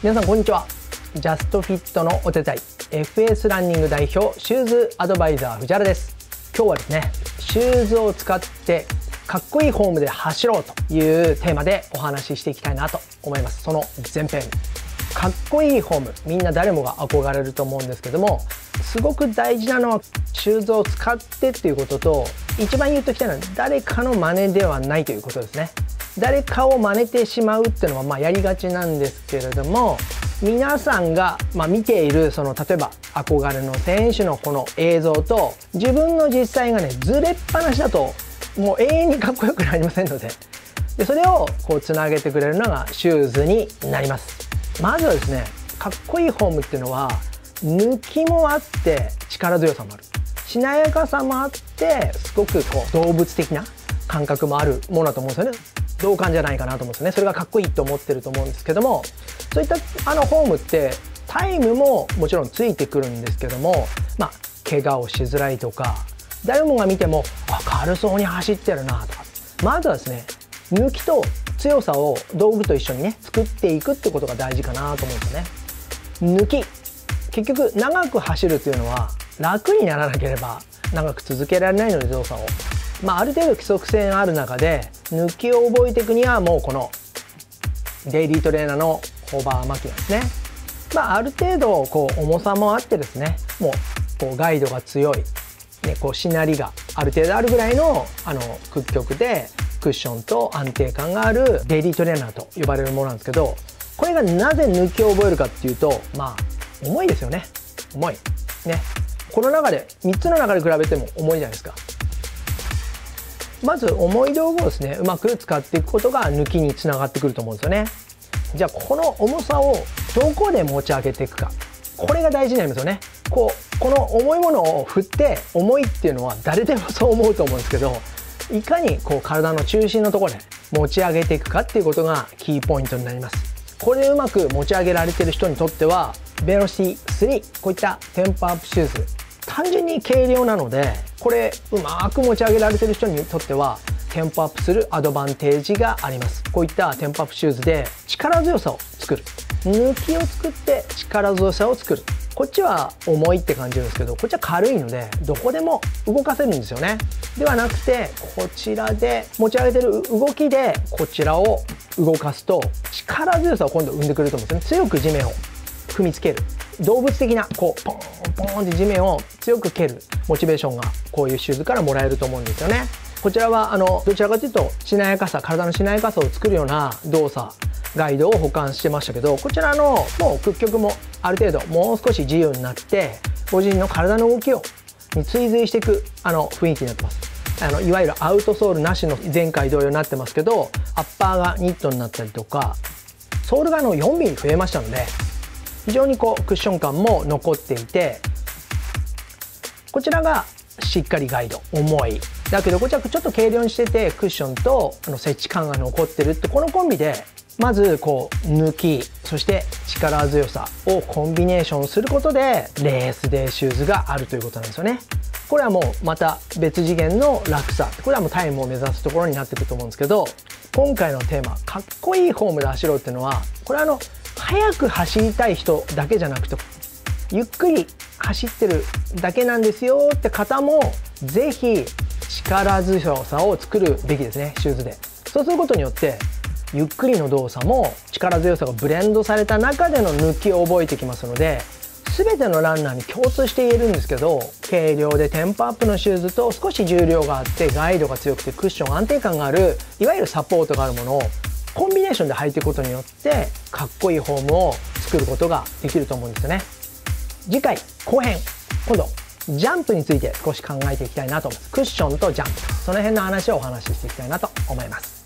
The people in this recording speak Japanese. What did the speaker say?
皆さんこんにちは。ジャストフィットのお手伝い FS ランニング代表シューズアドバイザー藤原です。今日はですね、シューズを使ってかっこいいフォームで走ろうというテーマでお話ししていきたいなと思います。その前編、かっこいいフォーム、みんな誰もが憧れると思うんですけども、すごく大事なのはシューズを使ってっていうことと、一番言っときたいのは誰かの真似ではないということですね。誰かを真似てしまうっていうのはやりがちなんですけれども、皆さんが見ているその例えば憧れの選手のこの映像と自分の実際がねずれっぱなしだともう永遠にかっこよくなりませんので、それをこうつなげてくれるのがシューズになります。まずはですね、かっこいいフォームっていうのは抜きもあって力強さもある、しなやかさもあってすごくこう動物的な感覚もあるものだと思うんですよね。同感じゃないかなと思うんですよね。それがかっこいいと思ってると思うんですけども、そういったフォームってタイムももちろんついてくるんですけども、怪我をしづらいとか、誰もが見ても軽そうに走ってるなとか、まずはですね、抜きと強さを道具と一緒にね作っていくってことが大事かなと思うんですよね。抜き、結局長く走るっていうのは楽にならなければ長く続けられないので、動作をある程度規則性がある中で抜きを覚えていくにはもうこのデイリートレーナーのホバーマキナですね。ある程度こう重さもあってですね、もうこうガイドが強い、こうしなりがある程度あるぐらいの屈曲でクッションと安定感があるデイリートレーナーと呼ばれるものなんですけど、これがなぜ抜きを覚えるかっていうと、重いですよね。重いね。この中で3つの中で比べても重いじゃないですか。まず重い道具をですねうまく使っていくことが抜きにつながってくると思うんですよね。じゃあこの重さをどこで持ち上げていくか、これが大事になりますよね。この重いものを振って重いっていうのは誰でもそう思うと思うんですけど、いかにこう体の中心のところで持ち上げていくかっていうことがキーポイントになります。これでうまく持ち上げられている人にとってはベロシティ3、こういったテンポアップシューズ、単純に軽量なので、これうまく持ち上げられている人にとってはテンポアップするアドバンテージがあります。こういったテンポアップシューズで力強さを作る、抜きを作って力強さを作る。こっちは重いって感じるんですけど、こっちは軽いのでどこでも動かせるんですよね。ではなくて、こちらで持ち上げてる動きでこちらを動かすと力強さを今度生んでくれると思うんですね。強く地面を踏みつける、動物的なこうポンポンって地面を強く蹴るモチベーションがこういうシューズからもらえると思うんですよね。こちらはどちらかというとしなやかさ、体のしなやかさを作るような動作ガイドを保管してましたけど、こちらのもう屈曲もある程度もう少し自由になってご自身の体の動きに追随していく雰囲気になってます。いわゆるアウトソールなしの前回同様になってますけど、アッパーがニットになったりとか、ソールが4ミリ増えましたので非常にこうクッション感も残っていて、こちらがしっかりガイド、重いだけどこちらちょっと軽量にしててクッションと接地感が残ってるって、このコンビでまずこう抜き、そして力強さをコンビネーションすることでレースデーシューズがあるということなんですよね。これはもうまた別次元の楽さ、これはもうタイムを目指すところになってくると思うんですけど、今回のテーマかっこいいフォームで走ろうっていうのは、これは速く走りたい人だけじゃなくてゆっくり走ってるだけなんですよって方もぜひ力強さを作るべきですね、シューズで。そうすることによってゆっくりの動作も力強さがブレンドされた中での抜きを覚えてきますので、全てのランナーに共通して言えるんですけど、軽量でテンポアップのシューズと少し重量があってガイドが強くてクッション安定感がある、いわゆるサポートがあるものをコンビネーションで履いていくことによってかっこいいフォームを作ることができると思うんですよね。次回後編、今度ジャンプについて少し考えていきたいなと思います。クッションとジャンプ、その辺の話をお話ししていきたいなと思います。